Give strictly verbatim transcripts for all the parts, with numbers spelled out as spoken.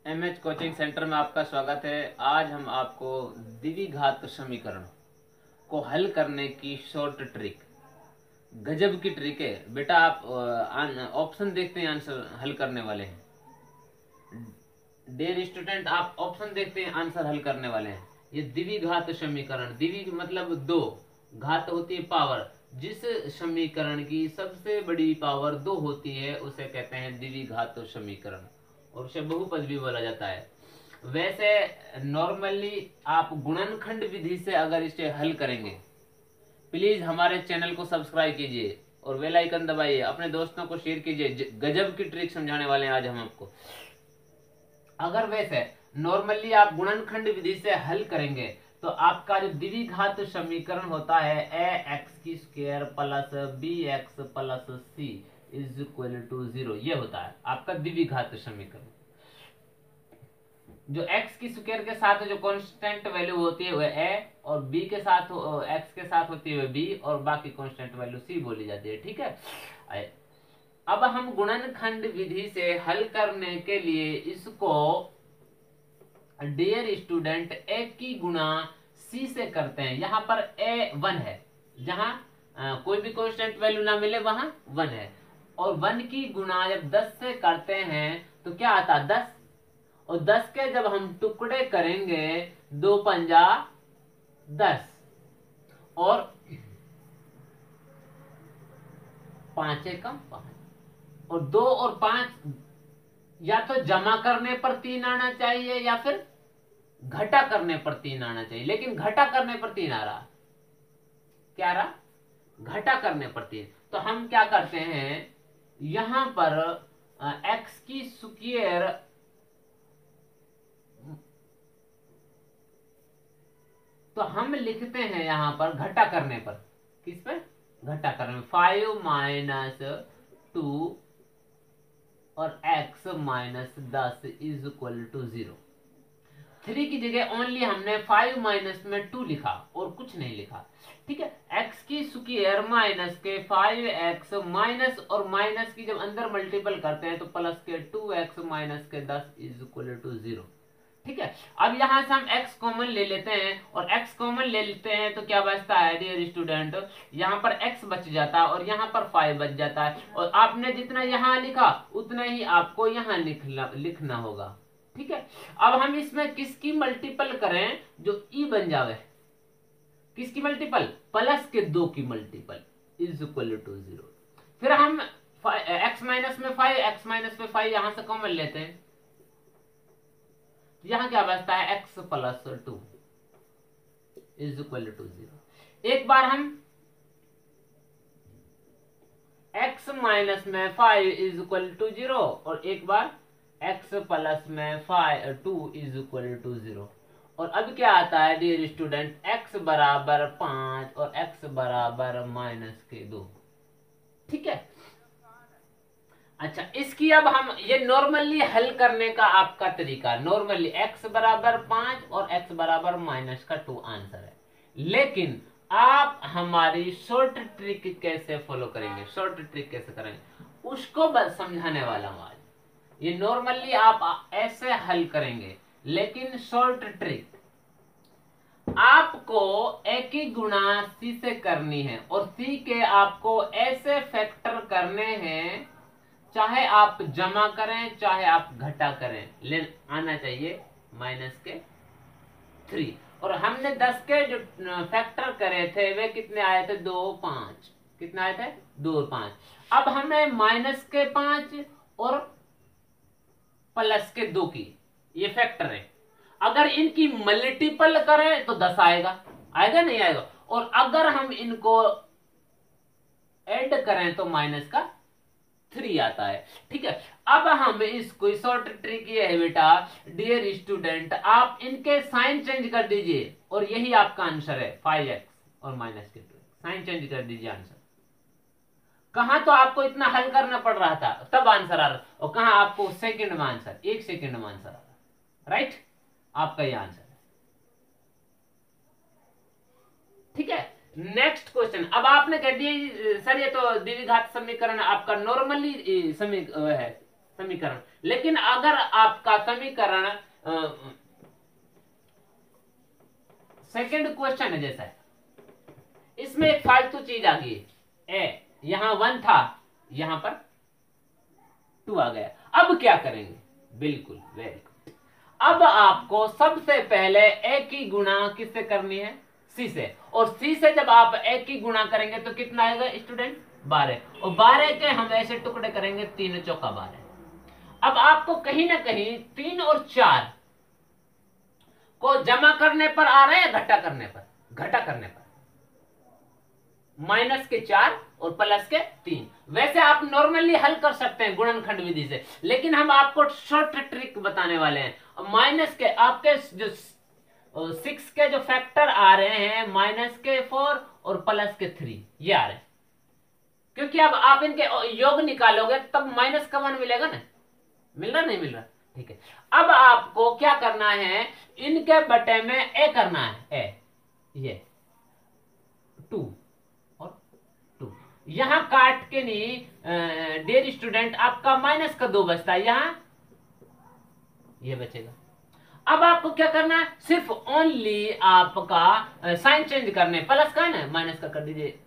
MH coaching centre में आपका स्वागत है। आज हम आपको द्विघात समीकरण को हल करने की शॉर्ट ट्रिक, गजब की ट्रिक है बेटा। आप ऑप्शन देखते हैं, आंसर हल करने वाले हैं। डियर स्टूडेंट, आप ऑप्शन देखते हैं, आंसर हल करने वाले हैं। ये द्विघात समीकरण, द्वि मतलब दो, घात होती है पावर। जिस समीकरण की सबसे बड़ी पावर दो होती है उसे कहते हैं द्विघात समीकरण, और उसे बहुपद भी बोला जाता है। वैसे नॉर्मली आप गुणनखंड विधि से अगर इसे हल करेंगे, प्लीज हमारे चैनल को सब्सक्राइब कीजिए और बेल आइकन दबाइए, अपने दोस्तों को शेयर कीजिए। गजब की ट्रिक समझाने वाले हैं आज हम आपको। अगर वैसे नॉर्मली आप गुणनखंड विधि से हल करेंगे तो आपका जो द्विघात समीकरण होता है ए एक्स की square plus b x plus c is equal to zero, ये होता है आपका द्विघात समीकरण। जो x की स्क्वायर के साथ जो कांस्टेंट वैल्यू होती है वह a, और b के साथ x के साथ होती है वह b, और बाकी कांस्टेंट वैल्यू c बोली जाती है। ठीक है, अब हम गुणनखंड विधि से हल करने के लिए इसको डियर स्टूडेंट a की गुणा c से करते हैं। यहाँ पर a वन है, जहां आ, कोई भी कांस्टेंट वैल्यू ना मिले वहां वन है, और वन की गुणा जब दस से करते हैं तो क्या आता है दस, और दस के जब हम टुकड़े करेंगे दो पंजा दस, और पांच एकम पांच, और दो और पांच या तो जमा करने पर तीन आना चाहिए या फिर घटा करने पर तीन आना चाहिए, लेकिन घटा करने पर तीन आ रहा। क्या रहा? घटा करने पर तीन। तो हम क्या करते हैं, यहां पर एक्स की स्क्वायर तो हम लिखते हैं यहां पर घटा करने पर, किस पे? घटा करने में फाइव माइनस टू और x माइनस दस is equal to zero. Three की जगह ओनली हमने फाइव माइनस में टू लिखा और कुछ नहीं लिखा। ठीक है, x की स्क्वायर माइनस के फाइव एक्स माइनस और माइनस की जब अंदर मल्टीपल करते हैं तो प्लस के टू एक्स माइनस के दस इज इक्वल टू जीरो। ठीक है, अब यहां से हम x कॉमन ले लेते हैं, और x कॉमन ले लेते हैं तो क्या बचता है डियर स्टूडेंट, यहाँ पर x बच जाता है और यहाँ पर फाइव बच जाता है, और आपने जितना यहाँ लिखा उतना ही आपको यहाँ लिखना लिखना होगा। ठीक है, अब हम इसमें किसकी मल्टीपल करें जो e बन जावे, किसकी मल्टीपल? प्लस के दो की multiple is equal to zero. फिर हम x माइनस में फाइव, एक्स माइनस में फाइव यहां से कॉमन लेते हैं, यहां क्या बचता है x plus two is equal to zero. एक बार हम x माइनस में five is equal to zero, और एक बार x प्लस में five two is equal to zero. और अब क्या आता है डियर स्टूडेंट, x बराबर पांच और x बराबर माइनस के दो। ठीक है, अच्छा, इसकी अब हम ये नॉर्मली हल करने का आपका तरीका, नॉर्मली x बराबर पांच और x बराबर माइनस का टू आंसर है। लेकिन आप हमारी शॉर्ट ट्रिक कैसे फॉलो करेंगे, शॉर्ट ट्रिक कैसे करेंगे उसको बस समझाने वाला हूं आज। ये नॉर्मली आप ऐसे हल करेंगे, लेकिन शॉर्ट ट्रिक आपको a की गुणा c से करनी है, और c के आपको ऐसे फैक्टर करने हैं, चाहे आप जमा करें चाहे आप घटा करें, ले आना चाहिए माइनस के थ्री। और हमने दस के जो फैक्टर करे थे वे कितने आए थे, दो पांच, कितने आए थे, दो पांच। अब हमें माइनस के पांच और प्लस के दो की ये फैक्टर है, अगर इनकी मल्टीपल करें तो दस आएगा, आएगा नहीं आएगा, और अगर हम इनको ऐड करें तो माइनस का थ्री आता है। ठीक है, अब हम इसको शॉर्ट ट्रिक ये है बेटा डियर स्टूडेंट, आप इनके साइन चेंज कर दीजिए और यही आपका आंसर है, फाइव एक्स और माइनस के टू। साइन चेंज कर दीजिए, आंसर कहां तो आपको इतना हल करना पड़ रहा था तब आंसर आ रहा, और कहां आपको सेकंड में आंसर, एक सेकंड में आंसर आ रहा। राइट, आपका ये आंसर है। ठीक है, नेक्स्ट क्वेश्चन। अब आपने कह दिया सर ये तो द्विघात समीकरण आपका नॉर्मली समी है, समीकरण। लेकिन अगर आपका समीकरण सेकंड क्वेश्चन है जैसा है, इसमें एक फालतू चीज आ गई है, ए यहां वन था, यहां पर टू आ गया, अब क्या करेंगे? बिल्कुल वेरी गुड। अब आपको सबसे पहले ए की गुणा किससे करनी है? सी से। और सी से जब आप ए की गुणा करेंगे तो कितना आएगा स्टूडेंट? बारह। और बारह के हम ऐसे टुकड़े करेंगे, तीन चौका बारह। अब आपको कहीं ना कहीं तीन और चार को जमा करने पर आ रहा है, घटा करने पर? घटा करने पर। माइनस के चार और प्लस के तीन। वैसे आप नॉर्मली हल कर सकते हैं गुणनखंड विधि से, लेकिन हम आपको शॉर्ट ट्रिक बताने वाले हैं। माइनस के आपके जो सिक्स के जो फैक्टर आ रहे हैं, माइनस के फोर और प्लस के थ्री, ये आ रहे हैं। क्योंकि अब आप इनके योग निकालोगे तब माइनस का वन मिलेगा ना? मिल रहा नहीं मिल रहा? ठीक है। अब आपको क्या करना है, इनके बटे में ए करना है, ए ये टू और टू, यहां काट के नहीं डियर स्टूडेंट, आपका माइनस का दो बचता है, यहां ये बचेगा। अब आपको क्या करना है, सिर्फ ओनली आपका साइन चेंज करने, प्लस का है ना, माइनस का कर दीजिए,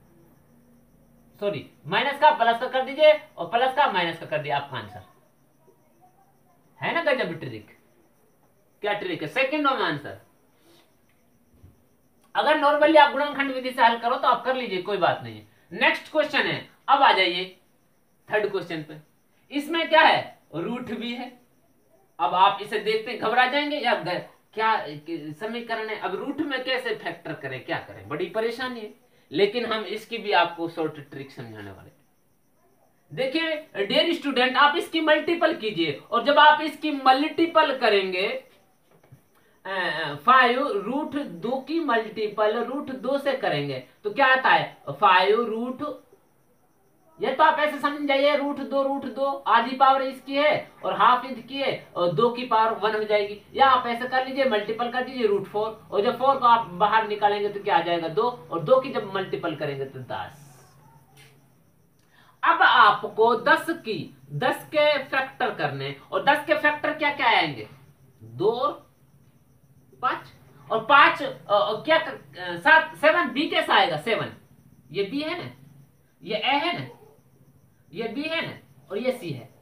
सॉरी माइनस का प्लस का कर दीजिए और प्लस का माइनस का कर दिया, आपका आंसर है ना। गजब ट्रिक। क्या ट्रिक है? सेकंड में आंसर। अगर नॉर्मली आप गुणनखंड विधि से हल करो तो आप कर लीजिए, कोई बात नहीं है। नेक्स्ट क्वेश्चन है, अब आ जाइए थर्ड क्वेश्चन पे। इसमें क्या है, रूट भी है। अब आप इसे देखते घबरा जाएंगे, या क्या समीकरण है, अब रूट में कैसे फैक्टर करें, क्या करें, बड़ी परेशानी है। लेकिन हम इसकी भी आपको शॉर्ट ट्रिक समझाने वाले। देखिए डियर स्टूडेंट, आप इसकी मल्टीपल कीजिए, और जब आप इसकी मल्टीपल करेंगे, फाइव रूट दो की मल्टीपल रूट दो से करेंगे तो क्या आता है, फाइव रूट, ये तो आप ऐसे समझ जाइए, रूट दो रूट दो, आधी पावर इसकी है और हाफ इसकी है, और दो की पावर वन हो जाएगी। या आप ऐसे कर लीजिए, मल्टीपल कर दीजिए रूट फोर, और जब फोर को आप बाहर निकालेंगे तो क्या आ जाएगा, दो, और दो की जब मल्टीपल करेंगे तो दस। अब आपको दस की दस के फैक्टर करने, और दस के फैक्टर क्या क्या आएंगे, दो और पांच, और पांच क्या सात, सेवन, बी कैसा आएगा, सेवन, ये बी है ना, ये ए है ना, ये बी है ना, और ये सी है।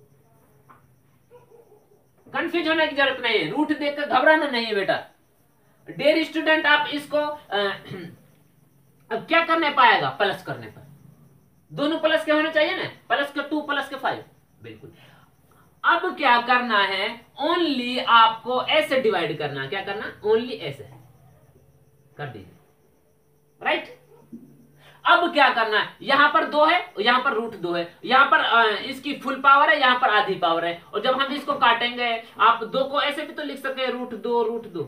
कंफ्यूज होने की जरूरत नहीं है, रूट देखकर घबराना नहीं है बेटा। डियर स्टूडेंट, आप इसको आ, अब क्या करने पाएगा, प्लस करने पर। दोनों प्लस के होने चाहिए ना, प्लस के टू प्लस के फाइव, बिल्कुल। अब क्या करना है, ओनली आपको ऐसे डिवाइड करना, क्या करना, ओनली ऐसे कर दीजिए, राइट। अब क्या करना है, यहां पर दो है, यहां पर रूट दो है, यहां पर आ, इसकी फुल पावर है, यहां पर आधी पावर है, और जब हम इसको काटेंगे, आप दो को ऐसे भी तो लिख सकते हैं, रूट दो रूट दो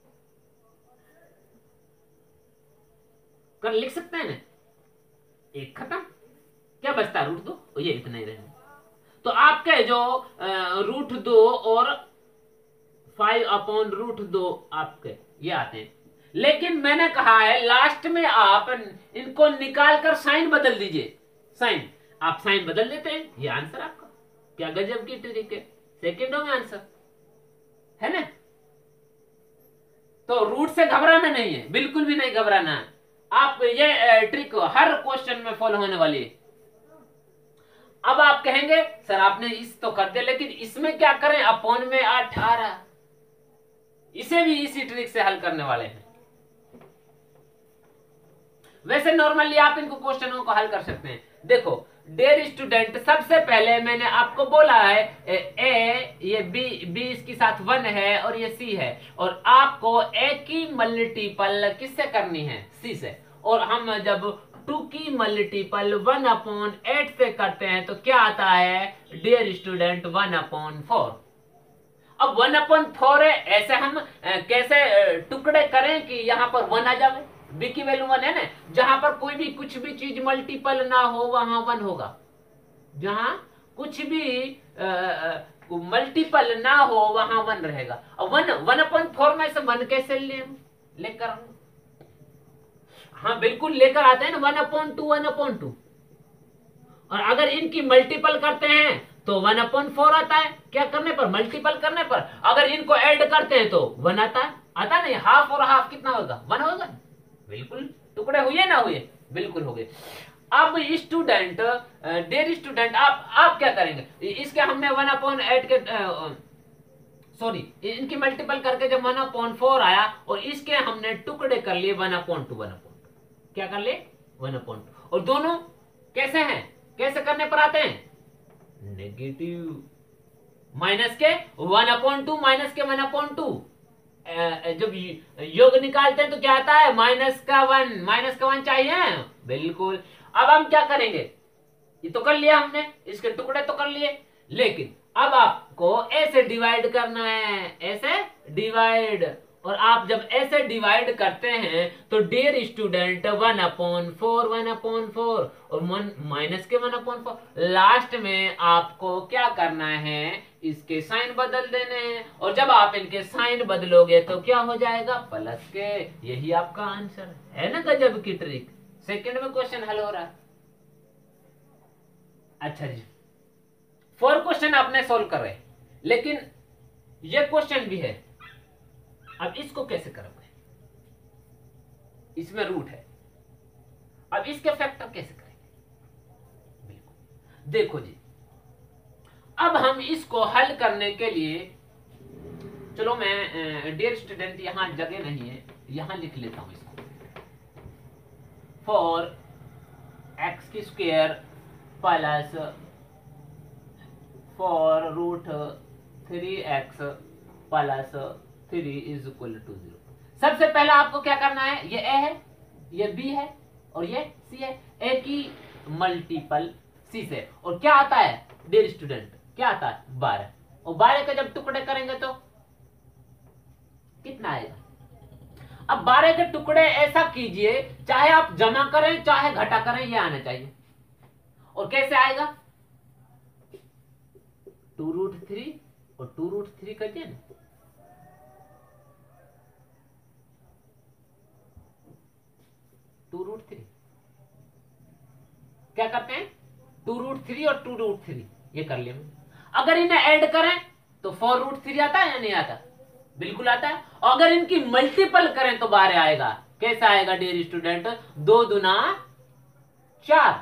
कर लिख सकते हैं ना, एक खत्म, क्या बचता है, रूट दो, और ये इतना ही रहेगा। तो आपके जो रूट दो और फाइव अपॉन रूट दो आपके ये आते हैं। लेकिन मैंने कहा है लास्ट में आप इनको निकाल कर साइन बदल दीजिए, साइन आप साइन बदल देते हैं, ये आंसर आपका। क्या गजब की ट्रिक है, सेकेंडों में आंसर है ना। तो रूट से घबराना नहीं है, बिल्कुल भी नहीं घबराना है। आप ये ट्रिक हर क्वेश्चन में फॉलो होने वाली है। अब आप कहेंगे सर आपने इस तो कर दिया, लेकिन इसमें क्या करें, अपॉन में अठारह, इसे भी इसी ट्रिक से हल करने वाले हैं। वैसे नॉर्मली आप इनको क्वेश्चनों को हल कर सकते हैं। देखो डियर स्टूडेंट, सबसे पहले मैंने आपको बोला है ए, ये बी, बी इसके साथ वन है और ये सी है, और आपको ए की मल्टीपल किससे करनी है, सी से। और हम जब टू की मल्टीपल वन अपॉन एट से करते हैं तो क्या आता है dear student, one upon four. अब वन अपॉन फोर है, ऐसे हम कैसे टुकड़े करें कि यहां पर वन आ जाए, बी की वैल्यू वन है ना, जहां पर कोई भी कुछ भी चीज मल्टीपल ना हो वहां वन होगा, जहां कुछ भी मल्टीपल ना हो वहां वन रहेगा। अब वन वन अपॉन फोर में से वन कैसे ले लेकर, हाँ बिल्कुल लेकर आते हैं ना, one upon two one upon two. और अगर इनकी मल्टीपल करते हैं तो वन अपॉन फोर आता है, क्या करने पर, मल्टीपल करने पर। अगर इनको ऐड करते हैं तो वन आता है, आता नहीं, हाफ और हाफ कितना होगा, वन होगा, बिल्कुल। टुकड़े हुए ना हुए, बिल्कुल हो गए। अब स्टूडेंट, डेयर स्टूडेंट, आप आप क्या करेंगे, इसके हमने वन अपॉन एट के सॉरी इनकी मल्टीपल करके जब वन अपॉन फोर आया और इसके हमने टुकड़े कर लिए one upon two, one upon two, क्या कर लिए, वन अपॉन टू। और दोनों कैसे हैं, कैसे करने पर आते हैं, नेगेटिव, माइनस के वन अपॉन टू, माइनस के वन अपॉन टू। जब योग निकालते हैं तो क्या आता है, माइनस का वन, माइनस का वन चाहिए, बिल्कुल। अब हम क्या करेंगे, ये तो कर लिया हमने, इसके टुकड़े तो कर लिए, लेकिन अब आपको ऐसे डिवाइड करना है, ऐसे डिवाइड। और आप जब ऐसे डिवाइड करते हैं तो dear student one upon four, one upon four और वन माइनस के वन अपॉन फोर, लास्ट में आपको क्या करना है, इसके साइन बदल देने हैं। और जब आप इनके साइन बदलोगे तो क्या हो जाएगा, प्लस के। यही आपका आंसर है ना, गजब की ट्रिक। सेकंड में क्वेश्चन हल हो रहा है। अच्छा जी, फोर क्वेश्चन आपने सोल्व कर रहे, लेकिन ये क्वेश्चन भी है। अब इसको कैसे करोगे, इसमें रूट है, अब इसके फैक्टर कैसे करेंगे, बिल्कुल। देखो जी, अब हम इसको हल करने के लिए, चलो मैं डियर स्टूडेंट यहां जगह नहीं है, यहां लिख लेता हूं इसको, फॉर एक्स की square plus four root three x plus three is equal to zero. सबसे पहला आपको क्या करना है, ये ए है, ये बी है और ये सी है। ए की मल्टीपल सी से, और क्या आता है डियर स्टूडेंट, क्या आता है, बारह। और बारह के जब टुकड़े करेंगे तो कितना आएगा। अब बारह के टुकड़े ऐसा कीजिए, चाहे आप जमा करें चाहे घटा करें, ये आना चाहिए। और कैसे आएगा, टू रूट थ्री और टू रूट थ्री करिए ना, टू रूट थ्री क्या करते हैं, टू रूट थ्री और टू रूट थ्री ये कर लिया। अगर इन्हें ऐड करें तो फोर रूट थ्री आता है या नहीं आता, बिल्कुल आता है। और अगर इनकी मल्टीपल करें तो बारह आएगा। कैसा आएगा डियर स्टूडेंट, दो दुना चार,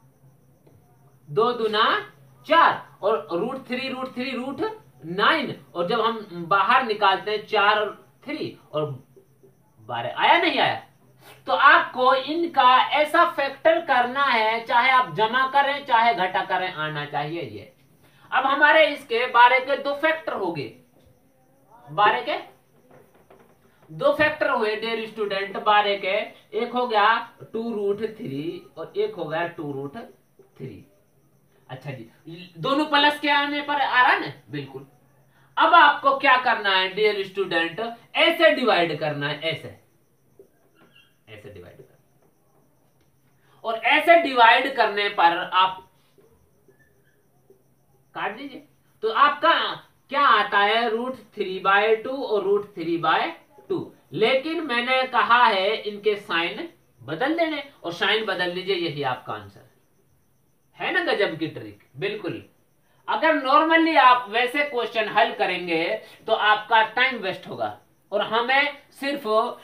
दो दुना चार और root three, root three root nine. और जब हम बाहर निकालते हैं चार और थ्री और बारह, आया नहीं आया। तो आपको इनका ऐसा फैक्टर करना है, चाहे आप जमा करें चाहे घटा करें, आना चाहिए ये। अब हमारे इसके बारह के दो फैक्टर हो गए, बारह के दो फैक्टर हुए डियर स्टूडेंट बारह के। एक हो गया टू रूट थ्री और एक हो गया टू रूट थ्री। अच्छा जी, दोनों प्लस के आने पर आ रहा ना, बिल्कुल। अब आपको क्या करना है डियर स्टूडेंट, ऐसे डिवाइड करना है, ऐसे ऐसे डिवाइड करना। और ऐसे डिवाइड करने पर आप काट दीजिए तो आपका क्या आता है, रूट थ्री बाय टू और रूट थ्री बाय टू। लेकिन मैंने कहा है इनके साइन बदल देने, और साइन बदल लीजिए, यही आपका आंसर है ना, गजब की ट्रिक, बिल्कुल। अगर नॉर्मली आप वैसे क्वेश्चन हल करेंगे तो आपका टाइम वेस्ट होगा, और हमें सिर्फ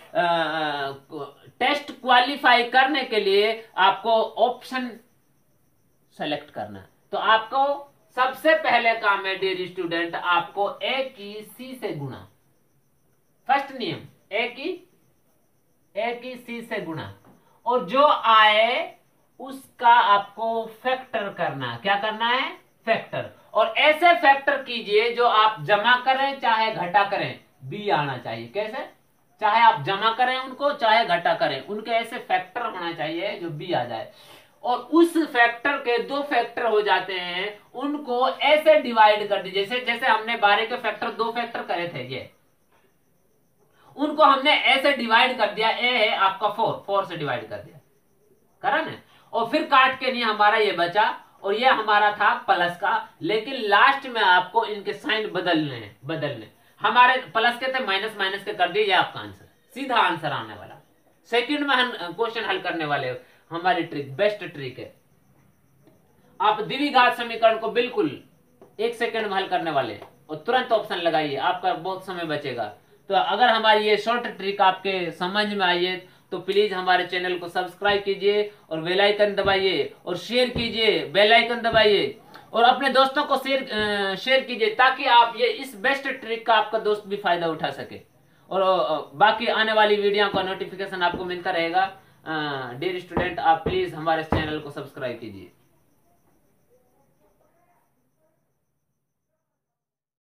टेस्ट क्वालिफाई करने के लिए आपको ऑप्शन सेलेक्ट करना है। तो आपको सबसे पहले काम है डियर स्टूडेंट, आपको ए की सी से गुणा, फर्स्ट नियम, ए की ए की सी से गुणा, और जो आए उसका आपको फैक्टर करना। क्या करना है, फैक्टर। और ऐसे फैक्टर कीजिए जो आप जमा करें चाहे घटा करें, बी आना चाहिए। कैसे, चाहे आप जमा करें उनको चाहे घटा करें, उनके ऐसे फैक्टर होना चाहिए जो बी आ जाए। और उस फैक्टर के दो फैक्टर हो जाते हैं, उनको ऐसे डिवाइड कर दीजिए, जैसे जैसे हमने बारह के फैक्टर दो फैक्टर करे थे, ये उनको हमने ऐसे डिवाइड कर दिया। ए है आपका फोर, फोर से डिवाइड कर दिया, करा ना। और फिर काट के नहीं हमारा ये बचा, और ये हमारा था प्लस का, लेकिन लास्ट में आपको इनके साइन बदलने हैं, बदलने। हमारे प्लस के थे, माइनस माइनस के कर दिए, ये आपका आंसर, सीधा आंसर आने वाला। सेकंड में हम क्वेश्चन हल करने वाले, हमारी ट्रिक बेस्ट ट्रिक है। आप द्विघात समीकरण को बिल्कुल एक सेकंड में हल करने वाले, और तुरंत ऑप्शन लगाइए, आपका बहुत समय बचेगा। तो अगर हमारी ये शॉर्ट ट्रिक आपके समझ में आई है तो प्लीज हमारे चैनल को सब्सक्राइब कीजिए और बेल आइकन दबाइए और शेयर कीजिए, बेल आइकन दबाइए और अपने दोस्तों को शेयर शेयर कीजिए, ताकि आप ये इस बेस्ट ट्रिक का आपका दोस्त भी फायदा उठा सके और बाकी आने वाली वीडियो का नोटिफिकेशन आपको मिलता रहेगा। डियर स्टूडेंट, आप प्लीज हमारे चैनल को सब्सक्राइब कीजिए।